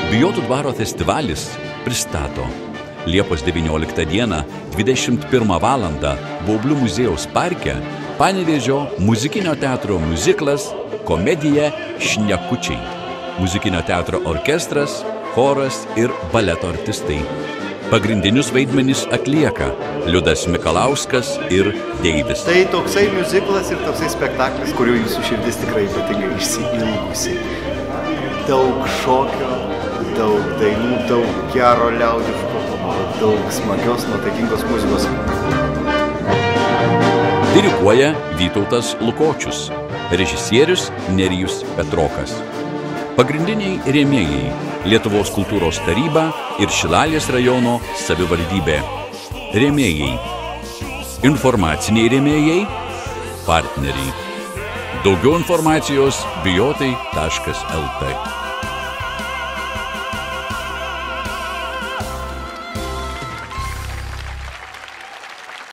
Bijotų dvaro festivalis pristato Liepos 19 dieną 21 valandą Baublių muziejaus parke Panevėžio muzikinio teatro miuziklas Komedija Šnekučiai. Muzikinio teatro orkestras, choras ir baleto artistai. Pagrindinius vaidmenis atlieka Liudas Mikalauskas ir Deivis. Tai toksai miuziklas ir toksai spektaklis, kuriuo jūsų širdis tikrai ypatingai išsiilgusi. Daug šokio, daug dainų, daug gero liaudiško, daug smagios, nuotaikingos muzikos. Diriguoja Vytautas Lukočius, režisierius Nerijus Petrokas. Pagrindiniai rėmėjai Lietuvos kultūros taryba ir Šilalės rajono savivaldybė. Rėmėjai. Informaciniai rėmėjai. Partneriai. Daugiau informacijos bijotai.lt